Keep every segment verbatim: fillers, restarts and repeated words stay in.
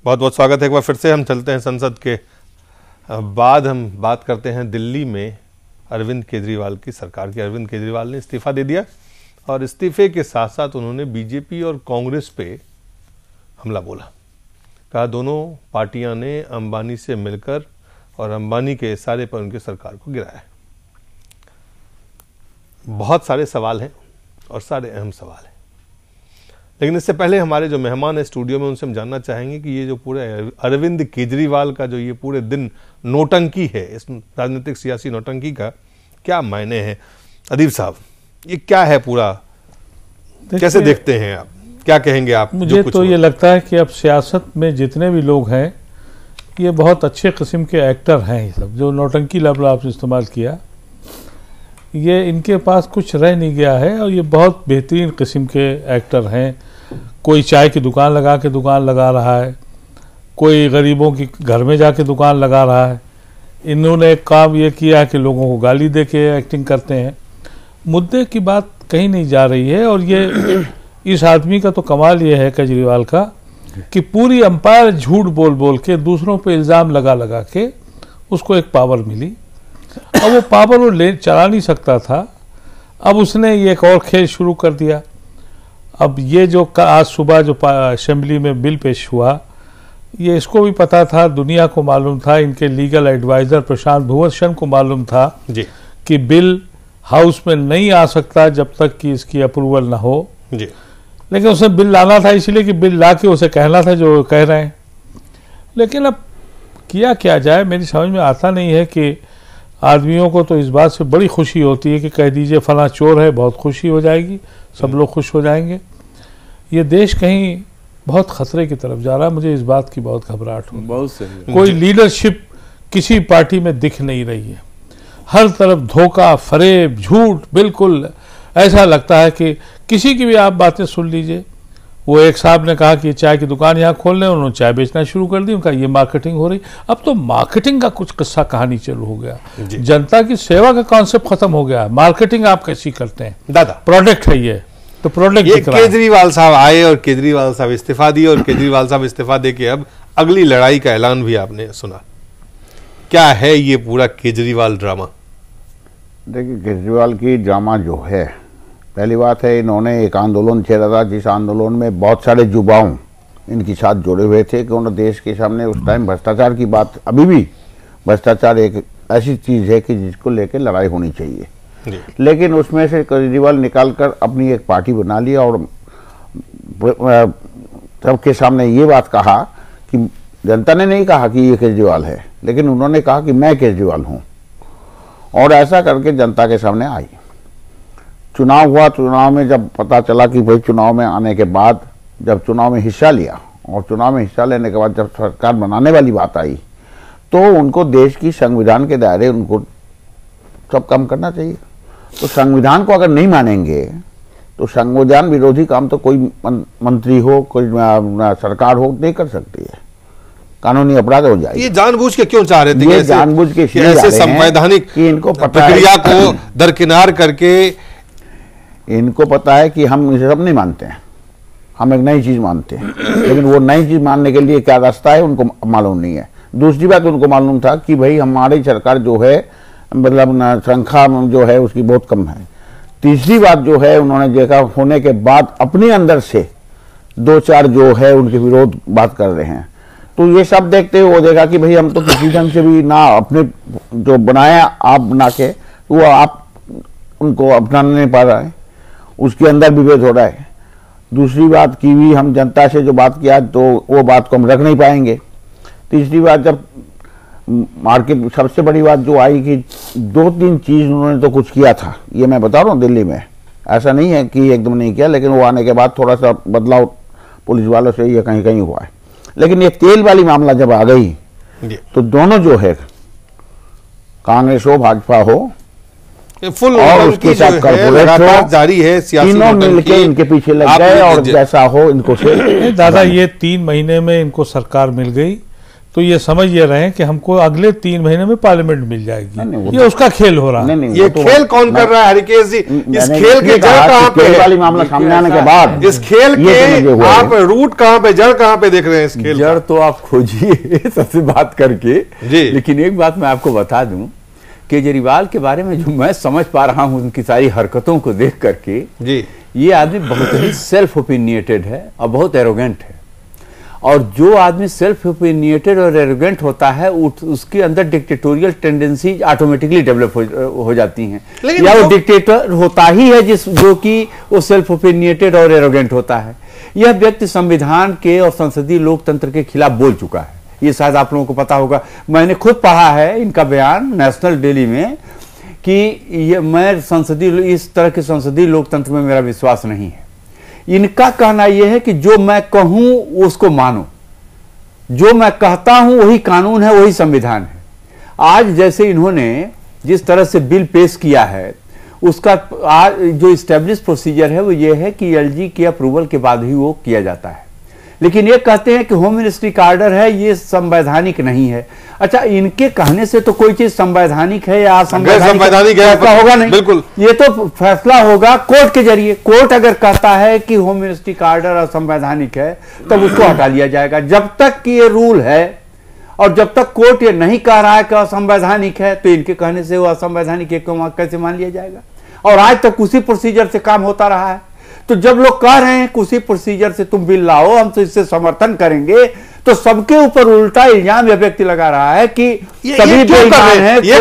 बहुत बहुत स्वागत है एक बार फिर से। हम चलते हैं संसद के बाद हम बात करते हैं दिल्ली में अरविंद केजरीवाल की सरकार की। अरविंद केजरीवाल ने इस्तीफा दे दिया और इस्तीफे के साथ साथ उन्होंने बीजेपी और कांग्रेस पे हमला बोला। कहा दोनों पार्टियां ने अंबानी से मिलकर और अंबानी के इशारे पर उनकी सरकार को गिराया है। बहुत सारे सवाल हैं और सारे अहम सवाल हैं, लेकिन इससे पहले हमारे जो मेहमान है स्टूडियो में उनसे हम जानना चाहेंगे कि ये जो पूरे अरविंद केजरीवाल का जो ये पूरे दिन नोटंकी है, इस राजनीतिक सियासी नोटंकी का क्या मायने हैं। अदीब साहब, ये क्या है पूरा, कैसे देखते हैं आप, क्या कहेंगे आप? मुझे तो ये लगता है कि अब सियासत में जितने भी लोग हैं ये बहुत अच्छे किस्म के एक्टर हैं। ये सब जो नोटंकी लफ्ज़ आपने इस्तेमाल किया, ये इनके पास कुछ रह नहीं गया है और ये बहुत बेहतरीन किस्म के एक्टर हैं। कोई चाय की दुकान लगा के दुकान लगा रहा है, कोई गरीबों की घर में जाके दुकान लगा रहा है। इन्होंने एक काम ये किया कि लोगों को गाली दे के एक्टिंग करते हैं। मुद्दे की बात कहीं नहीं जा रही है। और ये इस आदमी का तो कमाल ये है केजरीवाल का कि पूरी अंपायर झूठ बोल बोल के दूसरों पे इल्ज़ाम लगा लगा के उसको एक पावर मिली। अब वो पावर वो ले चला नहीं सकता था। अब उसने ये एक और खेल शुरू कर दिया। अब ये जो आज सुबह जो असेंबली में बिल पेश हुआ, ये इसको भी पता था, दुनिया को मालूम था, इनके लीगल एडवाइजर प्रशांत भूषण को मालूम था जी कि बिल हाउस में नहीं आ सकता जब तक कि इसकी अप्रूवल ना हो जी। लेकिन उसे बिल लाना था इसलिए कि बिल ला के उसे कहना था जो कह रहे हैं। लेकिन अब किया क्या जाए, मेरी समझ में आता नहीं है कि आदमियों को तो इस बात से बड़ी खुशी होती है कि कह दीजिए फला चोर है, बहुत खुशी हो जाएगी, सब लोग खुश हो जाएंगे। ये देश कहीं बहुत खतरे की तरफ जा रहा है। मुझे इस बात की बहुत घबराहट हो। बहुत सही। कोई लीडरशिप किसी पार्टी में दिख नहीं रही है। हर तरफ धोखा, फरेब, झूठ। बिल्कुल ऐसा लगता है कि किसी की भी आप बातें सुन लीजिए। वो एक साहब ने कहा कि चाय की दुकान यहाँ खोल लें, उन्होंने चाय बेचना शुरू कर दी। उनका ये मार्केटिंग हो रही। अब तो मार्केटिंग का कुछ किस्सा कहानी चालू हो गया। जनता की सेवा का कॉन्सेप्ट खत्म हो गया। मार्केटिंग आप कैसी करते हैं दादा, प्रोडक्ट है ये तो प्रोडक्ट। ये केजरीवाल साहब आए और केजरीवाल साहब इस्तीफा दिए और केजरीवाल साहब इस्तीफा दे के अब अगली लड़ाई का ऐलान भी आपने सुना। क्या है ये पूरा केजरीवाल ड्रामा? देखिए, केजरीवाल की ड्रामा जो है, पहली बात है इन्होंने एक आंदोलन छेड़ा था जिस आंदोलन में बहुत सारे युवाओं इनके साथ जुड़े हुए थे कि उन्होंने देश के सामने उस टाइम भ्रष्टाचार की बात, अभी भी भ्रष्टाचार एक ऐसी चीज़ है कि जिसको लेकर लड़ाई होनी चाहिए। लेकिन उसमें से केजरीवाल निकालकर अपनी एक पार्टी बना लिया और सबके सामने ये बात कहा कि जनता ने नहीं कहा कि ये केजरीवाल है, लेकिन उन्होंने कहा कि मैं केजरीवाल हूँ। और ऐसा करके जनता के सामने आई। चुनाव हुआ, चुनाव में जब पता चला कि भाई चुनाव में आने के बाद जब चुनाव में हिस्सा लिया और चुनाव में हिस्सा लेने के बाद जब सरकार बनाने वाली बात आई तो उनको देश की संविधान के दायरे उनको सब काम करना चाहिए। तो संविधान को अगर नहीं मानेंगे तो संविधान विरोधी काम तो कोई मंत्री हो, कोई सरकार हो नहीं कर सकती है, कानूनी अपराध हो जाएगा। ये जानबूझ के क्यों चाह रहे थे? ये जानबूझ के ऐसे संवैधानिक कि इनको प्रक्रिया को दरकिनार करके इनको पता है कि हम इसे सब नहीं मानते हैं, हम एक नई चीज मानते हैं। लेकिन वो नई चीज मानने के लिए क्या रास्ता है उनको मालूम नहीं है। दूसरी बात उनको मालूम था कि भाई हमारी सरकार जो है मतलब संख्या जो है उसकी बहुत कम है। तीसरी बात जो है उन्होंने देखा होने के बाद अपने अंदर से दो चार जो है उनके विरोध बात कर रहे हैं। तो ये सब देखते हुए वो देखा कि भाई हम तो किसी ढंग से भी ना अपने जो बनाया आप बना के वो आप उनको अपना नहीं पा रहा है, उसके अंदर विभेद हो रहा है। दूसरी बात की भी हम जनता से जो बात किया तो वो बात को हम रख नहीं पाएंगे। तीसरी बात जब मार्केट, सबसे बड़ी बात जो आई कि दो तीन चीज उन्होंने तो कुछ किया था, ये मैं बता रहा हूँ दिल्ली में, ऐसा नहीं है कि एकदम नहीं किया, लेकिन वो आने के बाद थोड़ा सा बदलाव पुलिस वालों से ये कहीं कहीं हुआ है। लेकिन ये तेल वाली मामला जब आ गई तो दोनों जो है कांग्रेस हो भाजपा हो फुल और उसके साथ लगातार जारी है, तीनों मिलके इनके पीछे लग गए और जैसा हो इनको से दादा ये तीन महीने में इनको सरकार मिल गई। तो ये समझ ये रहे हैं कि हमको अगले तीन महीने में पार्लियामेंट मिल जाएगी। ये उसका खेल हो रहा है। ये तो खेल कौन कर रहा है हरिकेश जी? इस खेल के जड़ कहाँ पे है? मामला सामने आने के बाद इस खेल के आप रूट कहाँ पे, जड़ कहाँ पे देख रहे हैं? इस खेल जड़ तो आप खोजिए सबसे बात करके जी। लेकिन एक बात मैं आपको बता दूं, केजरीवाल के बारे में जो मैं समझ पा रहा हूं उनकी सारी हरकतों को देख करके जी, ये आदमी बहुत ही सेल्फ ओपिनियटेड है और बहुत एरोगेंट है। और जो आदमी सेल्फ ओपिनियटेड और एरोगेंट होता है उसके अंदर डिक्टेटोरियल टेंडेंसी ऑटोमेटिकली डेवलप हो, हो जाती हैं, या वो डिक्टेटर होता ही है जिस जो कि वो सेल्फ ओपिनियटेड और एरोगेंट होता है। यह व्यक्ति संविधान के और संसदीय लोकतंत्र के खिलाफ बोल चुका है, ये शायद आप लोगों को पता होगा। मैंने खुद पढ़ा है इनका बयान नेशनल डेली में कि ये मैं संसदीय इस तरह के संसदीय लोकतंत्र में मेरा विश्वास नहीं है। इनका कहना यह है कि जो मैं कहूं उसको मानो, जो मैं कहता हूं वही कानून है, वही संविधान है। आज जैसे इन्होंने जिस तरह से बिल पेश किया है उसका आज जो इस्टेब्लिश प्रोसीजर है वो ये है कि एलजी के अप्रूवल के बाद ही वो किया जाता है, लेकिन ये कहते हैं कि होम मिनिस्ट्री का ऑर्डर है, ये संवैधानिक नहीं है। अच्छा, इनके कहने से तो कोई चीज संवैधानिक है या असंवैधानिक है होगा नहीं, बिल्कुल। ये तो फैसला होगा कोर्ट के जरिए। कोर्ट अगर कहता है कि होम मिनिस्ट्री का ऑर्डर असंवैधानिक है तब उसको हटा लिया जाएगा। जब तक कि ये रूल है और जब तक कोर्ट ये नहीं कह रहा है कि असंवैधानिक है तो इनके कहने से वो असंवैधानिक कैसे मान लिया जाएगा? और आज तक उसी प्रोसीजर से काम होता रहा है। तो जब लोग कह रहे हैं कि उसी प्रोसीजर से तुम बिल लाओ, हम तो इससे समर्थन करेंगे, तो सबके ऊपर उल्टा इल्जाम यह व्यक्ति लगा रहा है कि सभी बेईमान हैं, ये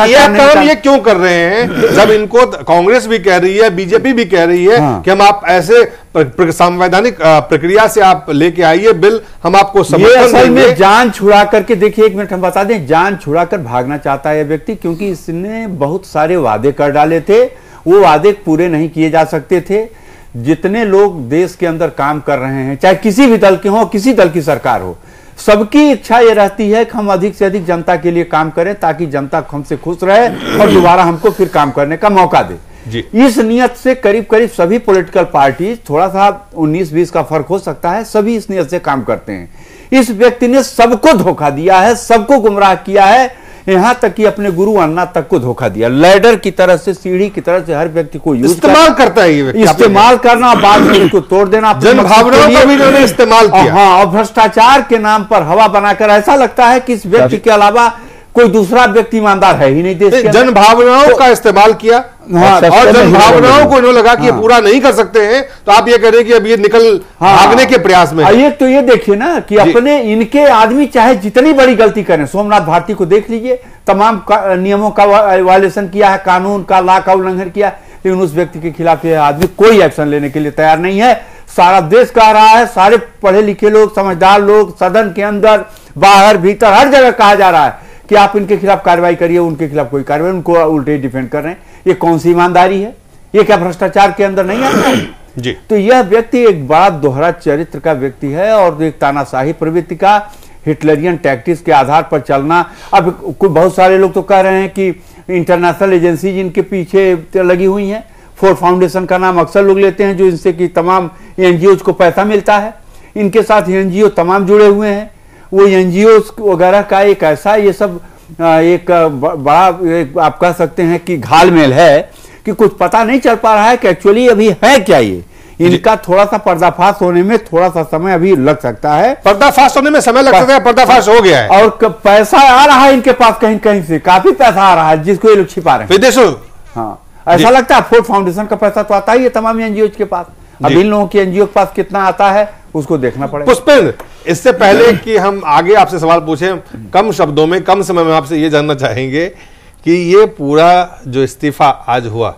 काम ये क्यों कर रहे हैं? जब इनको कांग्रेस भी कह रही है, बीजेपी भी कह रही है हाँ। कि हम आप ऐसे संवैधानिक प्रक्रिया से आप लेके आइए बिल, हम आपको समर्थन देंगे। में जान छुड़ा करके देखिए, एक मिनट हम बता दें, जान छुड़ा कर भागना चाहता है यह व्यक्ति, क्योंकि इसने बहुत सारे वादे कर डाले थे, वो वादे पूरे नहीं किए जा सकते थे। जितने लोग देश के अंदर काम कर रहे हैं, चाहे किसी भी दल के हो, किसी दल की सरकार हो, सबकी इच्छा ये रहती है कि हम अधिक से अधिक जनता के लिए काम करें ताकि जनता हमसे खुश रहे और दोबारा हमको फिर काम करने का मौका दे जी। इस नियत से करीब करीब सभी पॉलिटिकल पार्टी, थोड़ा सा उन्नीस बीस का फर्क हो सकता है, सभी इस नियत से काम करते हैं। इस व्यक्ति ने सबको धोखा दिया है, सबको गुमराह किया है, यहां तक कि अपने गुरु अन्ना तक को धोखा दिया। लैडर की तरह से, सीढ़ी की तरह से हर व्यक्ति को यूज इस्तेमाल करता है, ये इस्तेमाल करना, बाद में उसको तोड़ देना, जन भावनाओं का भी इन्होंने इस्तेमाल किया। हाँ, और भ्रष्टाचार के नाम पर हवा बनाकर ऐसा लगता है कि इस व्यक्ति के अलावा कोई दूसरा व्यक्ति ईमानदार है ही नहीं देश के। जन भावनाओं का इस्तेमाल किया हाँ, और जन भावनाओं को इन्होंने लगा कि ये पूरा नहीं कर सकते हैं, तो आप ये कह रहे हैं कि अब ये निकल हाँ, भागने के प्रयास में। ये तो ये देखिए ना कि अपने इनके आदमी चाहे जितनी बड़ी गलती करें, सोमनाथ भारती को देख लीजिए, तमाम नियमों का वायलेशन किया है, कानून का ला का उल्लंघन किया, लेकिन उस व्यक्ति के खिलाफ यह आदमी कोई एक्शन लेने के लिए तैयार नहीं है। सारा देश कह रहा है, सारे पढ़े लिखे लोग, समझदार लोग, सदन के अंदर बाहर भीतर हर जगह कहा जा रहा है कि आप इनके खिलाफ कार्रवाई करिए, उनके खिलाफ कोई कार्रवाई, उनको उल्टे डिफेंड कर रहे हैं। ये कौन सी ईमानदारी है? ये क्या भ्रष्टाचार के अंदर नहीं आता जी? तो यह व्यक्ति एक बड़ा दोहरा चरित्र का व्यक्ति है और एक तानाशाही प्रवृत्ति का, हिटलरियन टैक्टिक्स के आधार पर चलना। अब बहुत सारे लोग तो कह रहे हैं कि इंटरनेशनल एजेंसी जिनके पीछे लगी हुई हैं, फोर्ड फाउंडेशन का नाम अक्सर लोग लेते हैं, जो इनसे कि तमाम एनजीओ को पैसा मिलता है, इनके साथ एनजीओ तमाम जुड़े हुए हैं। वो एनजीओ वगैरह का एक ऐसा ये सब एक बड़ा एक आप कह सकते हैं कि घालमेल है कि कुछ पता नहीं चल पा रहा है कि एक्चुअली अभी है क्या। ये इनका थोड़ा सा पर्दाफाश होने में थोड़ा सा समय अभी लग सकता है। पर्दाफाश होने में समय लग सकता है, पर्दाफाश हो गया है। और पैसा आ रहा है इनके पास, कहीं कहीं से काफी पैसा आ रहा है जिसको ये लोग छिपा रहे हैं विदेशों। हाँ, ऐसा लगता है फोर्ड फाउंडेशन का पैसा तो आता ही है तमाम एनजीओ के पास। अब इन लोगों की एनजीओ के पास कितना आता है उसको देखना पड़ेगा। पुष्पेंद्र, इससे पहले कि हम आगे आपसे सवाल पूछें, कम शब्दों में कम समय में आपसे ये जानना चाहेंगे कि ये पूरा जो इस्तीफा आज हुआ,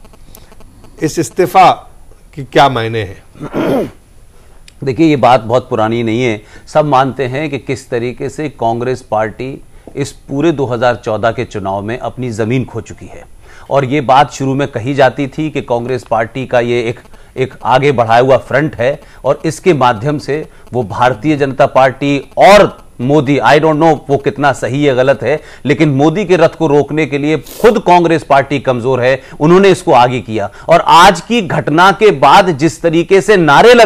इस इस्तीफा की क्या मायने हैं? देखिए, ये बात बहुत पुरानी नहीं है, सब मानते हैं कि किस तरीके से कांग्रेस पार्टी इस पूरे दो हज़ार चौदह के चुनाव में अपनी जमीन खो चुकी है। और ये बात शुरू में कही जाती थी कि कांग्रेस पार्टी का ये एक एक आगे बढ़ाया हुआ फ्रंट है और इसके माध्यम से वो भारतीय जनता पार्टी और मोदी, आई डोंट नो वो कितना सही या गलत है, लेकिन मोदी के रथ को रोकने के लिए खुद कांग्रेस पार्टी कमजोर है, उन्होंने इसको आगे किया। और आज की घटना के बाद जिस तरीके से नारे लग रहे हैं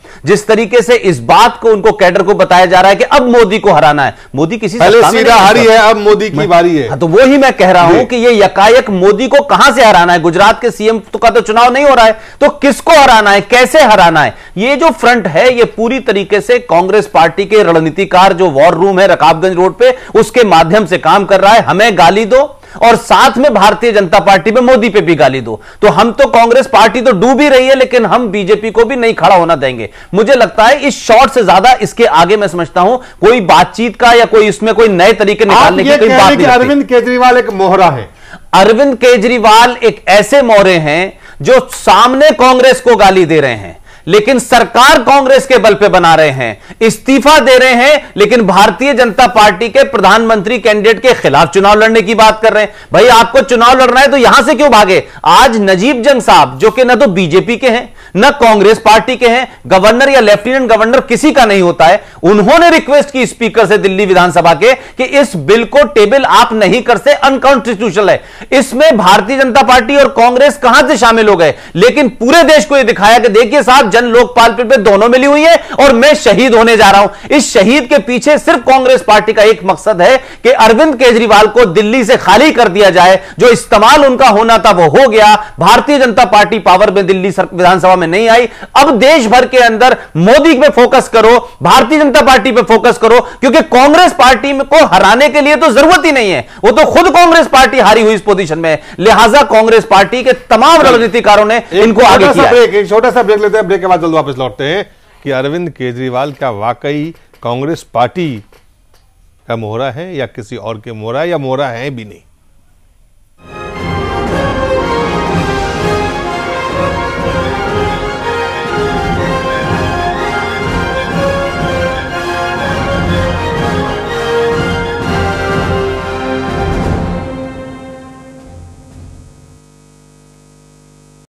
जिस तरीके से इस बात को उनको कैडर को बताया जा रहा है कि अब मोदी को हराना है, मोदी किसी पहले सीधा हारी है, अब मोदी की बारी है। हाँ, तो वो ही मैं कह रहा हूं कि ये यकायक मोदी को कहां से हराना है। गुजरात के सीएम का तो चुनाव नहीं हो रहा है, तो किसको हराना है, कैसे हराना है। ये जो फ्रंट है ये पूरी तरीके से कांग्रेस पार्टी के रणनीतिकार जो वॉर रूम है रकाबगंज रोड पे, उसके माध्यम से काम कर रहा है। हमें गाली दो और साथ में भारतीय जनता पार्टी पे, मोदी पे भी गाली दो। तो हम तो, कांग्रेस पार्टी तो डूब ही रही है, लेकिन हम बीजेपी को भी नहीं खड़ा होना देंगे। मुझे लगता है इस शॉट से ज्यादा इसके आगे मैं समझता हूं कोई बातचीत का या कोई इसमें कोई नए तरीके निकालने की कोई बात नहीं। अरविंद केजरीवाल एक मोहरा है। अरविंद केजरीवाल एक ऐसे मोहरे हैं जो सामने कांग्रेस को गाली दे रहे हैं, लेकिन सरकार कांग्रेस के बल पे बना रहे हैं, इस्तीफा दे रहे हैं, लेकिन भारतीय जनता पार्टी के प्रधानमंत्री कैंडिडेट के खिलाफ चुनाव लड़ने की बात कर रहे हैं। भाई आपको चुनाव लड़ना है तो यहां से क्यों भागे। आज नजीब जंग साहब जो कि न तो बीजेपी के हैं न कांग्रेस पार्टी के हैं, गवर्नर या लेफ्टिनेंट गवर्नर किसी का नहीं होता है, उन्होंने रिक्वेस्ट की स्पीकर से दिल्ली विधानसभा के कि इस बिल को टेबल आप नहीं कर सकते, अनकॉन्स्टिट्यूशनल है। इसमें भारतीय जनता पार्टी और कांग्रेस कहां से शामिल हो गए, लेकिन पूरे देश को यह दिखाया कि देखिए साहब, जन लोकपाल पे दोनों मिली हुई है और मैं शहीद होने जा रहा हूं। इस शहीद के पीछे सिर्फ कांग्रेस पार्टी का एक मकसद है कि अरविंद केजरीवाल को दिल्ली से खाली कर दिया जाए। जो इस्तेमाल उनका होना था वो हो गया। भारतीय जनता पार्टी पावर में दिल्ली विधानसभा में नहीं आई। अब देश भर के अंदर मोदी पे फोकस करो, भारतीय जनता पार्टी पे फोकस करो, क्योंकि कांग्रेस पार्टी को हराने के लिए तो जरूरत ही नहीं है, वो तो खुद कांग्रेस पार्टी हारी हुई इस पोजीशन में है। लिहाजा कांग्रेस पार्टी के तमाम रणनीतिकारों ने इनको आगे किया। एक छोटा सा ब्रेक लेते हैं, ब्रेक के बाद जल्द वापस लौटते हैं कि अरविंद केजरीवाल क्या वाकई कांग्रेस पार्टी का मोहरा है या किसी और के मोहरा, या मोहरा है भी नहीं।